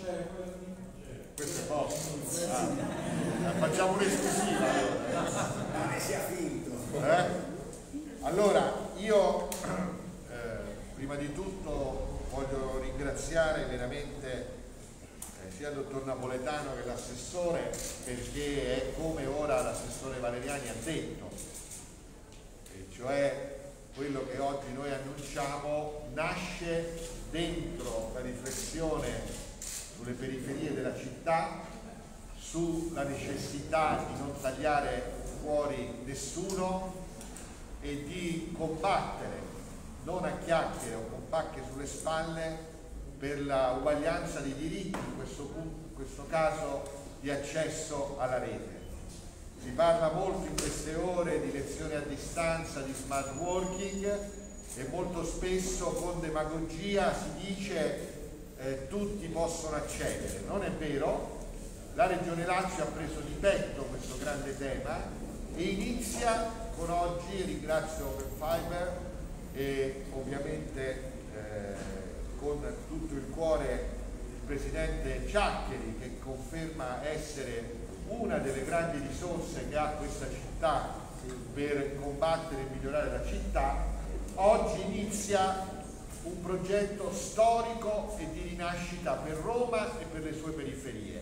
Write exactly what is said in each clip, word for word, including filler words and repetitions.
Questo è posto. Ah, facciamo un'esclusiva. Non ne sia finto. Eh? Allora, io eh, prima di tutto voglio ringraziare veramente eh, sia il dottor Napoletano che l'assessore, perché è come ora l'assessore Valeriani ha detto, e cioè quello che oggi noi annunciamo nasce dentro la riflessione sulle periferie della città, sulla necessità di non tagliare fuori nessuno e di combattere, non a chiacchiere o con pacche sulle spalle, per la uguaglianza dei diritti, in questo, in questo caso di accesso alla rete. Si parla molto in queste ore di lezioni a distanza, di smart working, e molto spesso con demagogia si dice eh, tutti possono accedere. Non è vero, la Regione Lazio ha preso di petto questo grande tema e inizia con oggi, ringrazio Open Fiber e ovviamente eh, con tutto il cuore il Presidente Ciaccheri, che conferma essere una delle grandi risorse che ha questa città per combattere e migliorare la città. Oggi inizia un progetto storico e di rinascita per Roma e per le sue periferie,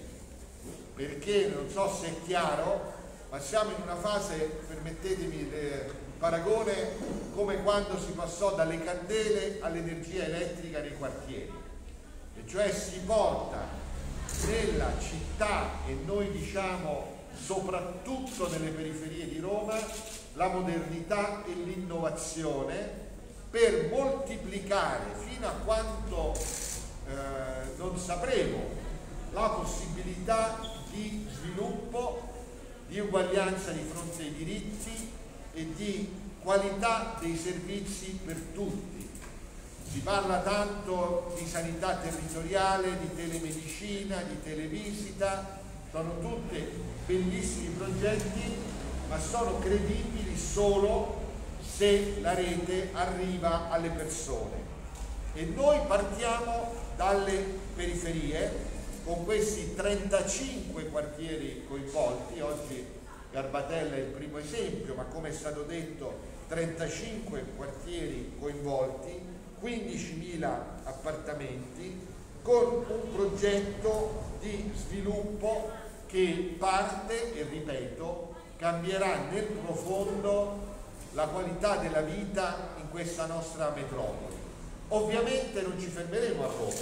perché non so se è chiaro, ma siamo in una fase, permettetemi il paragone, come quando si passò dalle candele all'energia elettrica nei quartieri, e cioè si porta nella città, e noi diciamo soprattutto nelle periferie di Roma, la modernità e l'innovazione per moltiplicare fino a quanto eh, non sapremo la possibilità di sviluppo, di uguaglianza di fronte ai diritti e di qualità dei servizi per tutti. Si parla tanto di sanità territoriale, di telemedicina, di televisita, sono tutti bellissimi progetti, ma sono credibili solo se la rete arriva alle persone. E noi partiamo dalle periferie, con questi trentacinque quartieri coinvolti. Oggi Garbatella è il primo esempio, ma come è stato detto trentacinque quartieri coinvolti, quindicimila appartamenti, con un progetto di sviluppo che parte, e ripeto, cambierà nel profondo la qualità della vita in questa nostra metropoli. Ovviamente non ci fermeremo a Roma.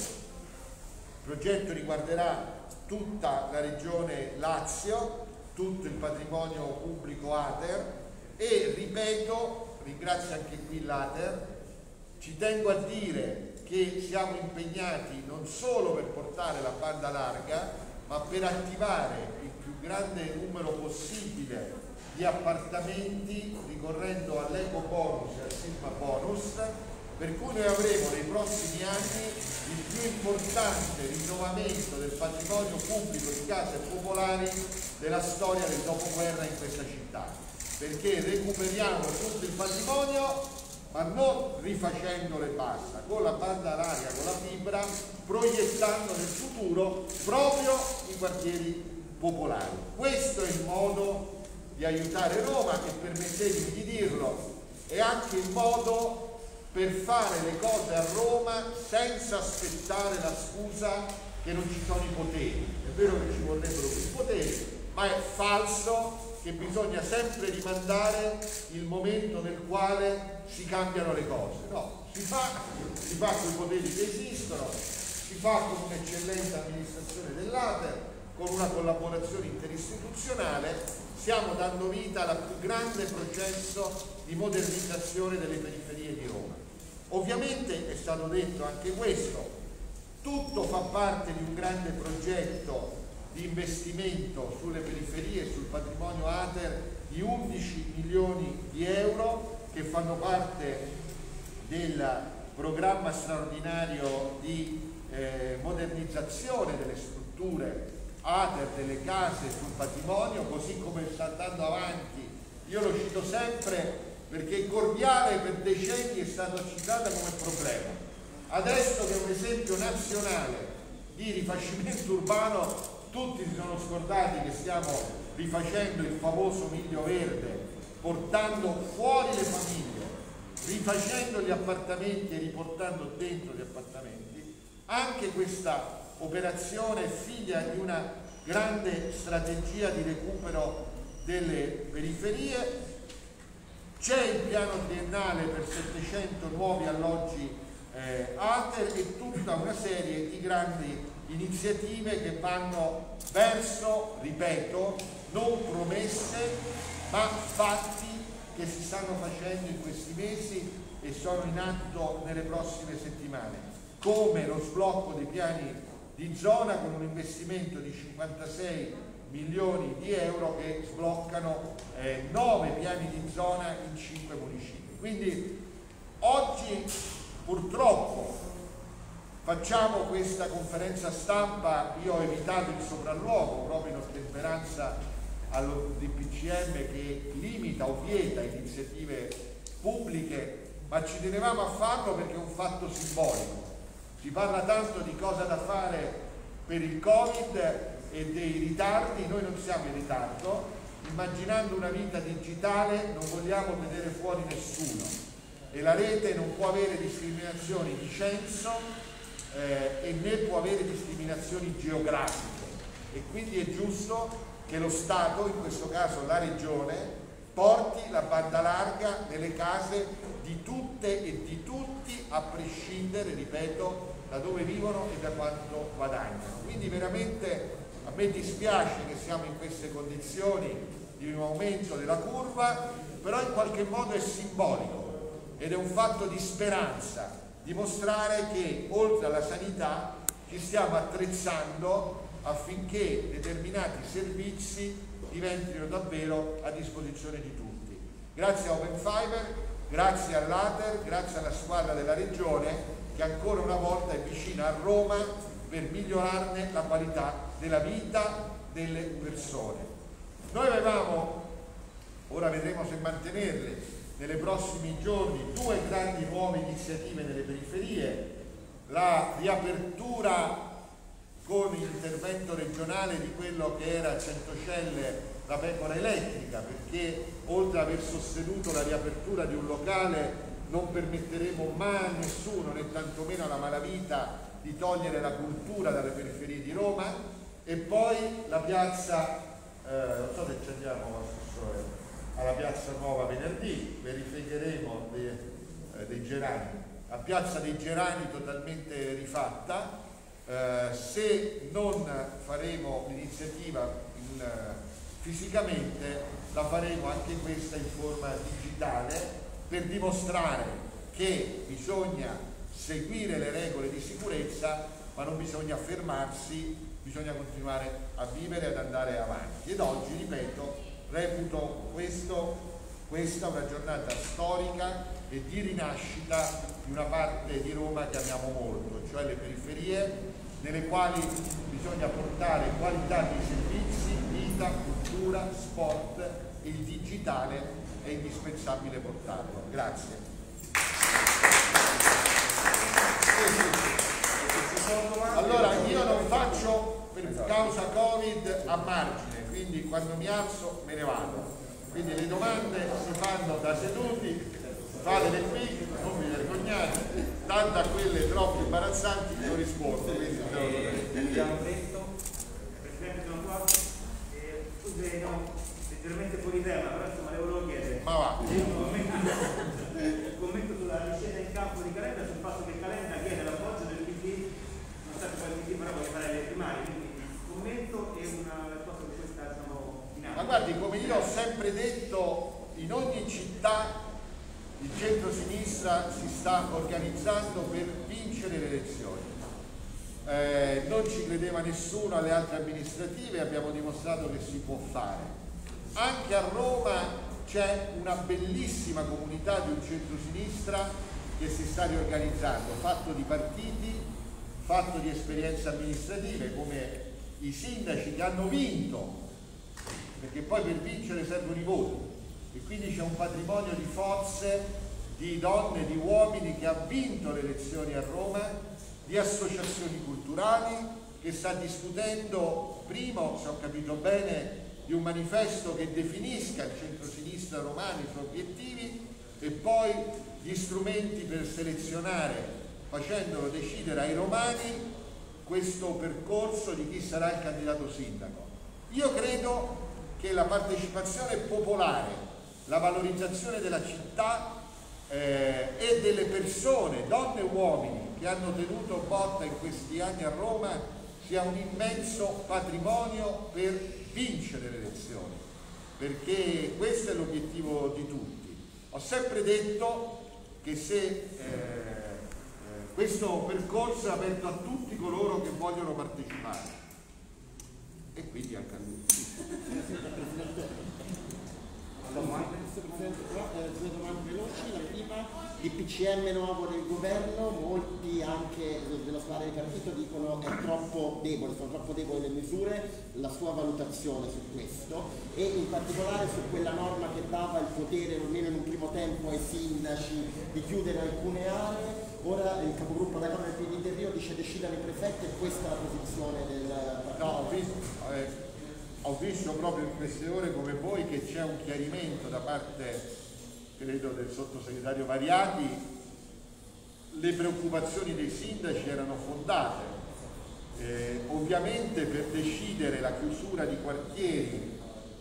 Il progetto riguarderà tutta la regione Lazio, tutto il patrimonio pubblico ATER, e ripeto, ringrazio anche qui l'ATER, ci tengo a dire che siamo impegnati non solo per portare la banda larga, ma per attivare il più grande numero possibile di appartamenti ricorrendo all'eco bonus e al Silva bonus, per cui noi avremo nei prossimi anni il più importante rinnovamento del patrimonio pubblico di case popolari della storia del dopoguerra in questa città, perché recuperiamo tutto il patrimonio, ma non rifacendolo e basta, con la banda larga, con la fibra, proiettando nel futuro proprio i quartieri popolari. Questo è il modo di aiutare Roma, e permettetemi di dirlo, è anche il modo per fare le cose a Roma senza aspettare la scusa che non ci sono i poteri. È vero che ci vorrebbero quei poteri, ma è falso che bisogna sempre rimandare il momento nel quale si cambiano le cose. No, si fa, si fa con i poteri che esistono, si fa con un'eccellente amministrazione dell'ATER, con una collaborazione interistituzionale. Stiamo dando vita al più grande processo di modernizzazione delle periferie di Roma. Ovviamente è stato detto anche questo, tutto fa parte di un grande progetto di investimento sulle periferie e sul patrimonio ATER di undici milioni di euro, che fanno parte del programma straordinario di eh, modernizzazione delle strutture ATER, delle case sul patrimonio, così come sta andando avanti. Io lo cito sempre perché Corviale per decenni è stata citata come problema. Adesso che è un esempio nazionale di rifacimento urbano tutti si sono scordati che stiamo rifacendo il famoso Miglio Verde, portando fuori le famiglie, rifacendo gli appartamenti e riportando dentro gli appartamenti. Anche questa operazione è figlia di una grande strategia di recupero delle periferie. C'è il piano triennale per settecento nuovi alloggi eh, A T E R e tutta una serie di grandi iniziative che vanno verso, ripeto, non promesse ma fatti che si stanno facendo in questi mesi e sono in atto nelle prossime settimane, come lo sblocco dei piani di zona con un investimento di cinquantasei milioni di euro che sbloccano eh, nove piani di zona in cinque municipi. Quindi oggi purtroppo facciamo questa conferenza stampa, io ho evitato il sopralluogo proprio in ottemperanza allo D P C M che limita o vieta iniziative pubbliche, ma ci tenevamo a farlo perché è un fatto simbolico. Si parla tanto di cosa da fare per il Covid e dei ritardi, noi non siamo in ritardo, immaginando una vita digitale non vogliamo vedere fuori nessuno e la rete non può avere discriminazioni di censo eh, e né può avere discriminazioni geografiche e quindi è giusto che lo Stato, in questo caso la Regione, porti la banda larga nelle case di tutte e di tutti a prescindere, ripeto, da dove vivono e da quanto guadagnano. Quindi veramente a me dispiace che siamo in queste condizioni di un aumento della curva, però in qualche modo è simbolico ed è un fatto di speranza, dimostrare che oltre alla sanità ci stiamo attrezzando affinché determinati servizi diventino davvero a disposizione di tutti. Grazie a Open Fiber, grazie all'A T E R, grazie alla squadra della Regione che ancora una volta è vicina a Roma per migliorarne la qualità della vita delle persone. Noi avevamo, ora vedremo se mantenerle, nei prossimi giorni due grandi nuove iniziative nelle periferie, la riapertura con l'intervento regionale di quello che era a Centocelle la pecora elettrica, perché oltre ad aver sostenuto la riapertura di un locale non permetteremo mai a nessuno, né tantomeno alla malavita, di togliere la cultura dalle periferie di Roma. E poi la piazza, eh, non so se ci andiamo assessore, alla piazza Nuova venerdì, verificheremo dei, eh, dei Gerani, la piazza dei Gerani totalmente rifatta. Eh, se non faremo l'iniziativa in, fisicamente, la faremo anche questa in forma digitale per dimostrare che bisogna seguire le regole di sicurezza ma non bisogna fermarsi, bisogna continuare a vivere e ad andare avanti. Ed oggi, ripeto, reputo questo, questa una giornata storica e di rinascita di una parte di Roma che amiamo molto, cioè le periferie, nelle quali bisogna portare qualità di servizi, vita, cultura, sport e il digitale è indispensabile portarlo. Grazie. Allora, io non faccio per causa Covid a margine, quindi quando mi alzo me ne vado. Quindi le domande si fanno da seduti, fatele qui, non vi vergognate, tanto a quelle troppo imbarazzanti io rispondo. Quindi, abbiamo detto, Presidente, sono qua, eh, scusi, no, leggermente fuori tema, però insomma le volevo chiedere. Ma va. Io un commento, un commento sulla discesa in campo di Calenda, sul fatto che Calenda chiede l'appoggio del P D, non sa poi il P D però vuole fare le primarie, quindi un commento e una cosa su questa diciamo dinamica. Ma guardi, come io ho sempre detto, in ogni città il centro-sinistra si sta organizzando per vincere le elezioni. Eh, non ci credeva nessuno alle altre amministrative, abbiamo dimostrato che si può fare. Anche a Roma c'è una bellissima comunità di un centro-sinistra che si sta riorganizzando, fatto di partiti, fatto di esperienze amministrative, come i sindaci che hanno vinto, perché poi per vincere servono i voti. E quindi c'è un patrimonio di forze, di donne, di uomini che ha vinto le elezioni a Roma, di associazioni culturali, che sta discutendo, primo, se ho capito bene, di un manifesto che definisca il centro-sinistra romano, i suoi obiettivi, e poi gli strumenti per selezionare, facendolo decidere ai romani, questo percorso di chi sarà il candidato sindaco. Io credo che la partecipazione popolare, la valorizzazione della città eh, e delle persone, donne e uomini, che hanno tenuto botta in questi anni a Roma, sia un immenso patrimonio per vincere le elezioni, perché questo è l'obiettivo di tutti. Ho sempre detto che se eh, eh, questo percorso è aperto a tutti coloro che vogliono partecipare, e quindi anche a lui. Due domande veloci. La prima, il P C M nuovo del governo, molti anche dello squadra di partito dicono è troppo debole, sono troppo deboli le misure, la sua valutazione su questo e in particolare su quella norma che dava il potere, almeno in un primo tempo, ai sindaci di chiudere alcune aree. Ora il capogruppo della Camera del P D del Rio dice decidano i prefetti, e questa è la posizione del partito. No, ho visto, eh, ho visto proprio in queste ore come voi che c'è un chiarimento da parte, credo, del sottosegretario Variati. Le preoccupazioni dei sindaci erano fondate. Eh, ovviamente per decidere la chiusura di quartieri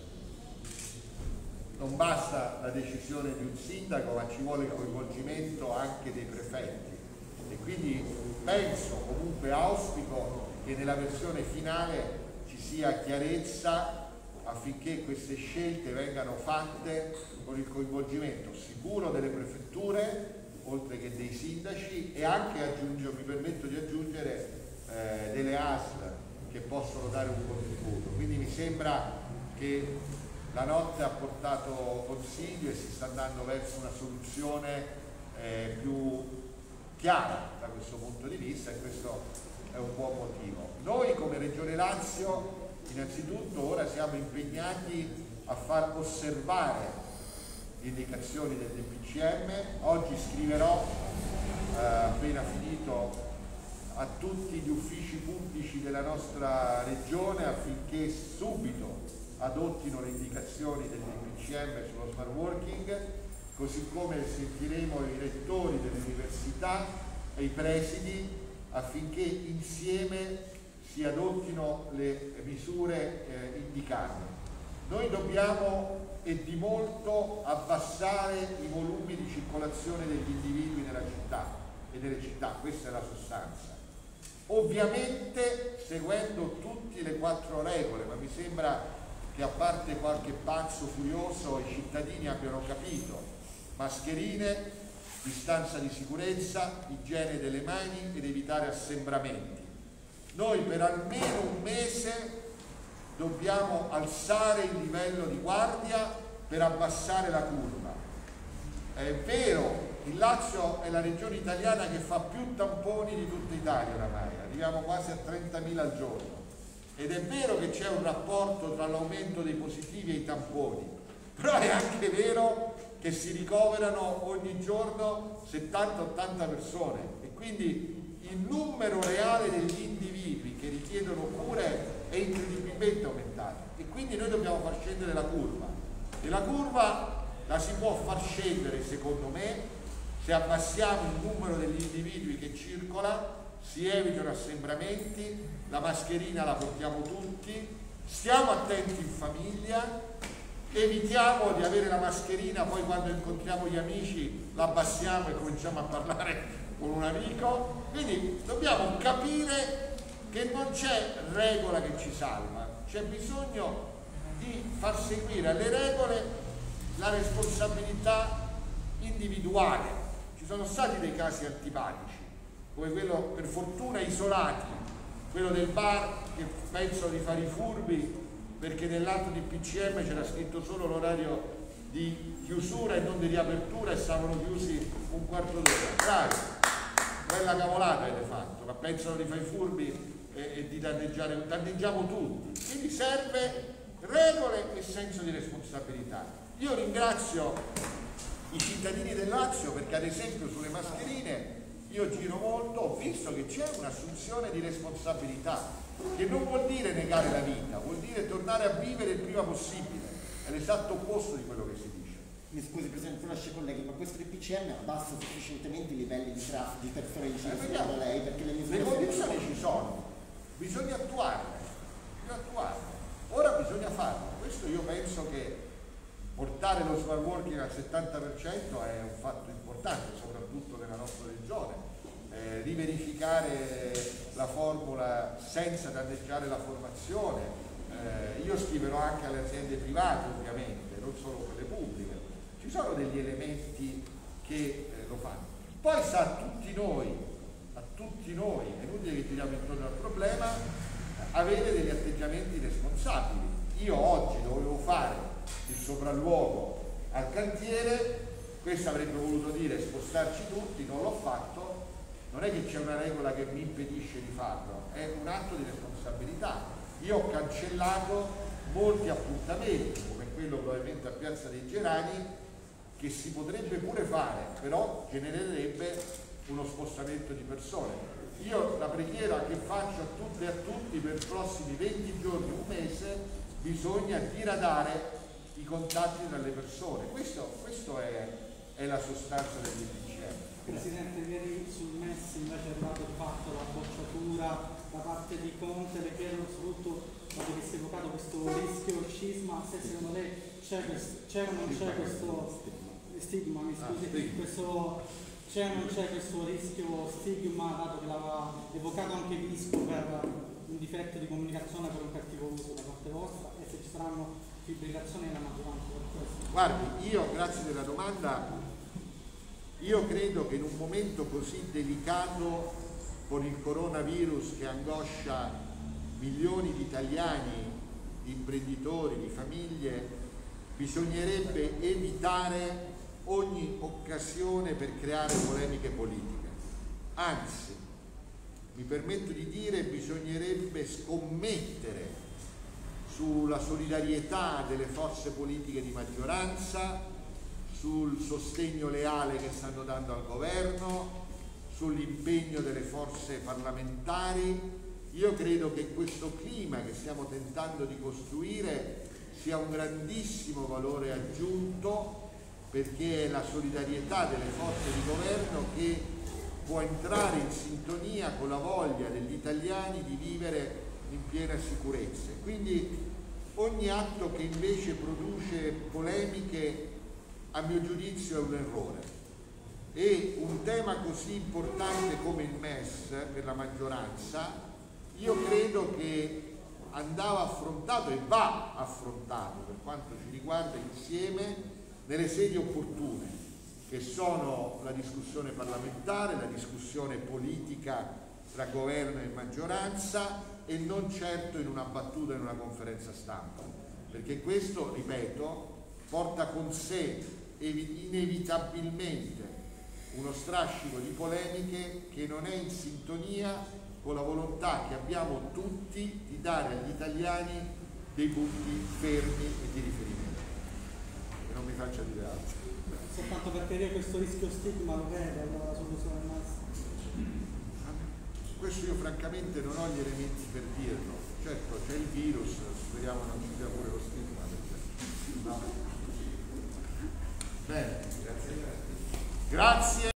non basta la decisione di un sindaco, ma ci vuole il coinvolgimento anche dei prefetti, e quindi penso, comunque auspico, che nella versione finale ci sia chiarezza affinché queste scelte vengano fatte con il coinvolgimento sicuro delle prefetture, oltre che dei sindaci, e anche, aggiungo, mi permetto di aggiungere, eh, delle A S L che possono dare un contributo. Quindi mi sembra che la notte ha portato consiglio e si sta andando verso una soluzione eh, più chiara da questo punto di vista, e questo è un buon motivo. Noi come Regione Lazio innanzitutto ora siamo impegnati a far osservare le indicazioni del D P C M. Oggi scriverò, eh, appena finito, a tutti gli uffici pubblici della nostra regione affinché subito adottino le indicazioni del D P C M sullo smart working, così come sentiremo i rettori delle università e i presidi affinché insieme si adottino le misure eh, indicate. Noi dobbiamo e di molto abbassare i volumi di circolazione degli individui nella città e nelle città, questa è la sostanza. Ovviamente seguendo tutte le quattro regole, ma mi sembra che a parte qualche pazzo furioso i cittadini abbiano capito: mascherine, distanza di sicurezza, igiene delle mani ed evitare assembramenti. Noi per almeno un mese dobbiamo alzare il livello di guardia per abbassare la curva. È vero, il Lazio è la regione italiana che fa più tamponi di tutta Italia oramai, arriviamo quasi a trentamila al giorno, ed è vero che c'è un rapporto tra l'aumento dei positivi e i tamponi, però è anche vero che si ricoverano ogni giorno settanta ottanta persone, e quindi il numero reale degli individui che richiedono cure è incredibilmente aumentato, e quindi noi dobbiamo far scendere la curva, e la curva la si può far scendere, secondo me, se abbassiamo il numero degli individui che circola, si evitano assembramenti, la mascherina la portiamo tutti, stiamo attenti in famiglia, evitiamo di avere la mascherina poi quando incontriamo gli amici la abbassiamo e cominciamo a parlare con un amico. Quindi dobbiamo capire che non c'è regola che ci salva, c'è bisogno di far seguire alle regole la responsabilità individuale. Ci sono stati dei casi antipatici, come quello, per fortuna isolati, quello del bar che pensano di fare i furbi perché nell'atto di P C M c'era scritto solo l'orario di chiusura e non di riapertura, e stavano chiusi un quarto d'ora. Bravi, quella cavolata avete fatto, ma pensano di fare i furbi e, e di danneggiare, danneggiamo tutti. Quindi serve regole e senso di responsabilità. Io ringrazio i cittadini del Lazio perché, ad esempio, sulle mascherine io io giro molto, ho visto che c'è un'assunzione di responsabilità, che non vuol dire negare la vita, vuol dire tornare a vivere il prima possibile, è l'esatto opposto di quello che si dice. Mi scusi Presidente, lasci colleghi, ma questo del P C M abbassa sufficientemente i livelli di traffico di persone vicine Eh, secondo lei? Perché le misure le condizioni ci sono, bisogna attuarle, bisogna attuarle. Ora bisogna farlo. Questo io penso che portare lo smart working al settanta per cento è un fatto importante, soprattutto nella nostra regione. Eh, riverificare la formula senza danneggiare la formazione. Eh, io scriverò anche alle aziende private, ovviamente, non solo quelle pubbliche. Ci sono degli elementi che eh, lo fanno. Poi sta a tutti noi, a tutti noi, è inutile che giriamo intorno al problema, avere degli atteggiamenti responsabili. Io oggi dovevo fare il sopralluogo al cantiere, questo avrebbe voluto dire spostarci tutti, non l'ho fatto, non è che c'è una regola che mi impedisce di farlo, è un atto di responsabilità. Io ho cancellato molti appuntamenti, come quello probabilmente a Piazza dei Gerani, che si potrebbe pure fare, però genererebbe uno spostamento di persone. Io la preghiera che faccio a tutte e a tutti per i prossimi venti giorni, un mese, bisogna diradare i contatti tra le persone. Questo, questo è, è la sostanza del P C M. Presidente, ieri sul M E S invece è arrivato il fatto, la bocciatura da parte di Conte, le chiedo soprattutto, dato che si è evocato questo rischio scisma, se secondo lei c'è o non c'è questo stigma, mi scusi, ah, questo c'è o non c'è questo rischio stigma, dato che l'aveva evocato anche Visco per un difetto di comunicazione, per un cattivo uso da parte vostra, e se ci saranno fibrillazioni nella maggioranza per questo? Guardi, io grazie della domanda, io credo che in un momento così delicato, con il coronavirus che angoscia milioni di italiani, di imprenditori, di famiglie, bisognerebbe evitare ogni occasione per creare polemiche politiche. Anzi, mi permetto di dire, bisognerebbe scommettere sulla solidarietà delle forze politiche di maggioranza, sul sostegno leale che stanno dando al governo, sull'impegno delle forze parlamentari. Io credo che questo clima che stiamo tentando di costruire sia un grandissimo valore aggiunto, perché è la solidarietà delle forze di governo che può entrare in sintonia con la voglia degli italiani di vivere in piena sicurezza. Quindi ogni atto che invece produce polemiche, a mio giudizio, è un errore. E un tema così importante come il M E S per la maggioranza, io credo che andava affrontato e va affrontato, per quanto ci riguarda, insieme nelle sedi opportune, che sono la discussione parlamentare, la discussione politica tra governo e maggioranza, e non certo in una battuta in una conferenza stampa, perché questo, ripeto, porta con sé inevitabilmente uno strascico di polemiche che non è in sintonia con la volontà che abbiamo tutti di dare agli italiani dei punti fermi e di riferimento. E non mi faccia dire altro. Soltanto per chiarire, questo rischio stigma lo vede la soluzione del M E S? Questo io francamente non ho gli elementi per dirlo. Certo, c'è il virus, speriamo non ci sia pure lo stigma. Perché... no. Bene, grazie. Grazie.